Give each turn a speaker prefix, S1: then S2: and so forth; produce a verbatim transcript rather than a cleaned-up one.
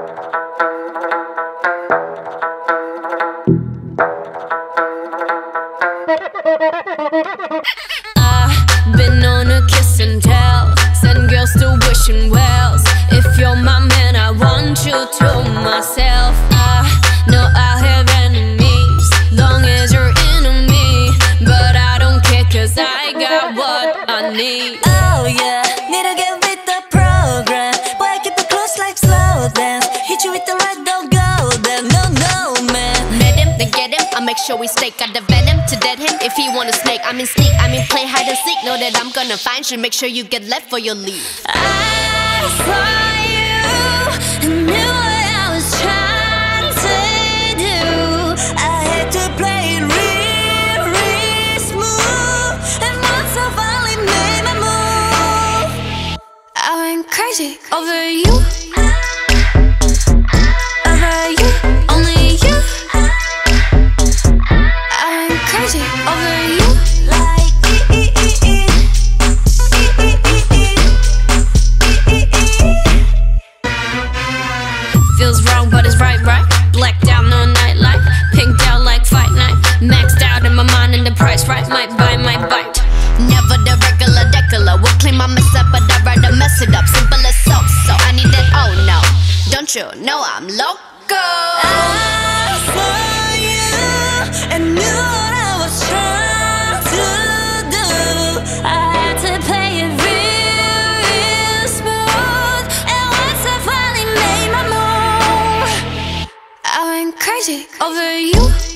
S1: I've been on a kiss and tell, send girls to wishing wells. If you're my man, I want you to myself. I know I'll have enemies, long as you're into me. But I don't care, cause I got what I need.
S2: Oh yeah, need to get with the program. Boy, I keep it close like slow dance. Hit you with the right, don't go there. No, no, man.
S1: Met him, then get him, I make sure we stay. Got the venom to dead him if he wanna snake. I mean sneak, I mean play hide and seek. Know that I'm gonna find you, make sure you get left for your leave.
S2: I saw you and knew what I was trying to do. I had to play it real, real smooth. And once I finally made my move, I went crazy over you. Over you, only you. I went crazy over you. Like e e e e.
S1: Feels wrong, but it's right, right. Blacked out, no nightlight. Pinked out like fight night. Maxed out in my mind and the price right. Might buy, might bite. Never the regular decular. Will clean my mess up, but I'd rather mess it up. Simple as so, so I need that, oh no. Don't you know I'm loco?
S2: I saw you and knew what I was trying to do. I had to play it real, real smooth. And once I finally made my move, I went crazy over you.